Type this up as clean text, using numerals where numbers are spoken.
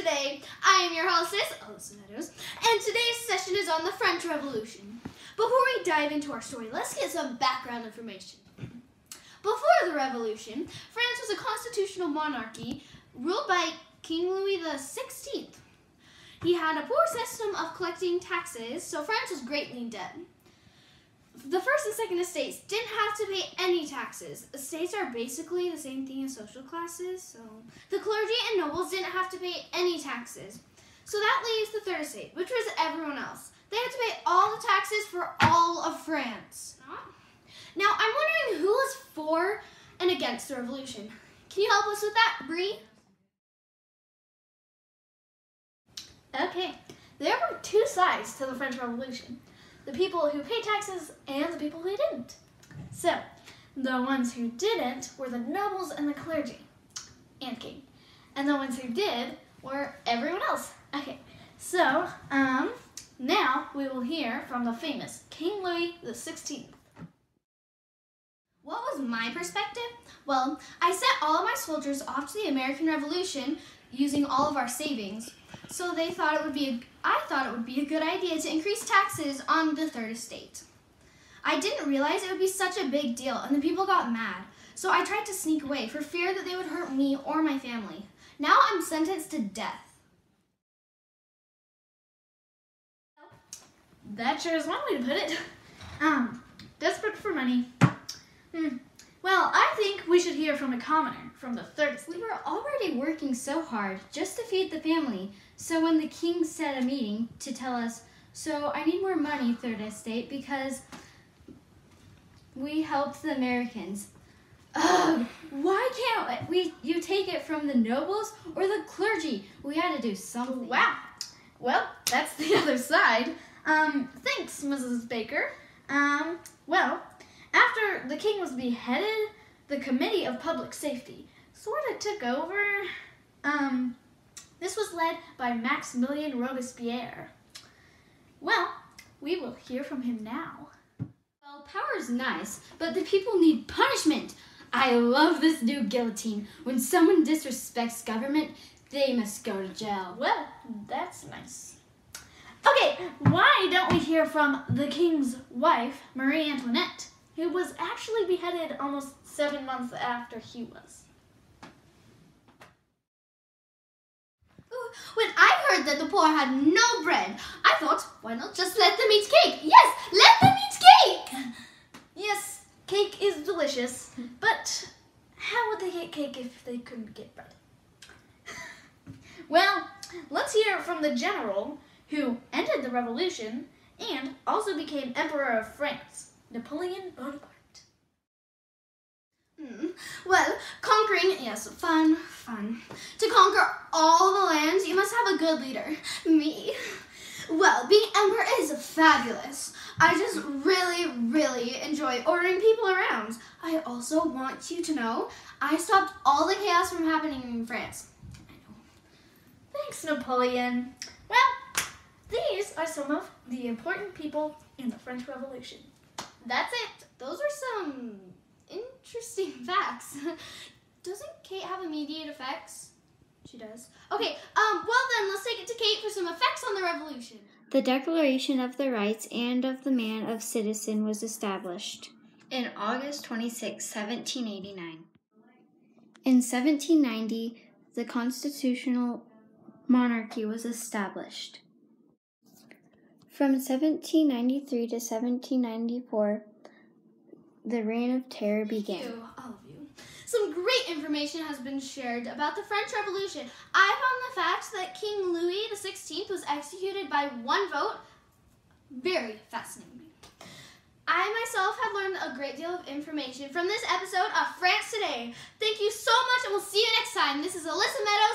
Today. I am your hostess, Alyssa Meadows, and today's session is on the French Revolution. Before we dive into our story, let's get some background information. Before the Revolution, France was a constitutional monarchy ruled by King Louis XVI. He had a poor system of collecting taxes, so France was greatly in debt. The first and second estates didn't have to pay any taxes. Estates are basically the same thing as social classes, so the clergy and nobles didn't have to pay any taxes. So that leaves the third estate, which was everyone else. They had to pay all the taxes for all of France. Now, I'm wondering who was for and against the revolution. Can you help us with that, Bree? Okay, there were two sides to the French Revolution. The people who paid taxes and the people who didn't. So, the ones who didn't were the nobles and the clergy and king. And the ones who did were everyone else. Okay, so now we will hear from the famous King Louis XVI. What was my perspective? Well, I sent all of my soldiers off to the American Revolution using all of our savings. So I thought it would be a good idea to increase taxes on the third estate. I didn't realize it would be such a big deal, and the people got mad. So I tried to sneak away for fear that they would hurt me or my family. Now I'm sentenced to death. That sure is one way to put it. Desperate for money. Well, I think we should hear from a commoner from the third estate. We were already working so hard just to feed the family. So when the king set a meeting to tell us, so I need more money, third estate, because we helped the Americans. Ugh, why can't you take it from the nobles or the clergy? We had to do something. Wow. Well, that's the other side. Thanks, Mrs. Baker. Well, after the king was beheaded, the Committee of Public Safety sort of took over. This was led by Maximilien Robespierre. Well, we will hear from him now. Well, power is nice, but the people need punishment. I love this new guillotine. When someone disrespects government, they must go to jail. Well, that's nice. Okay, why don't we hear from the king's wife, Marie Antoinette, who was actually beheaded almost 7 months after he was. When I heard that the poor had no bread, I thought, why not just let them eat cake? Yes, let them eat cake! Yes, cake is delicious, but how would they get cake if they couldn't get bread? Well, let's hear from the general who ended the revolution and also became Emperor of France, Napoleon Bonaparte. Well, conquering, yes, fun. To conquer all the lands, you must have a good leader. Me. Well, being emperor is fabulous. I just really enjoy ordering people around. I also want you to know, I stopped all the chaos from happening in France. I know. Thanks, Napoleon. Well, these are some of the important people in the French Revolution. That's it. Those are some interesting facts. Doesn't Kate have immediate effects? She does. Okay, well then, let's take it to Kate for some effects on the revolution. The Declaration of the Rights and of the Man of Citizen was established in August 26, 1789. In 1790, the constitutional monarchy was established. From 1793 to 1794, the Reign of Terror began. Thank you, all of you. Some great information has been shared about the French Revolution. I found the fact that King Louis XVI was executed by one vote very fascinating. I myself have learned a great deal of information from this episode of France Today. Thank you so much, and we'll see you next time. This is Alyssa Meadows.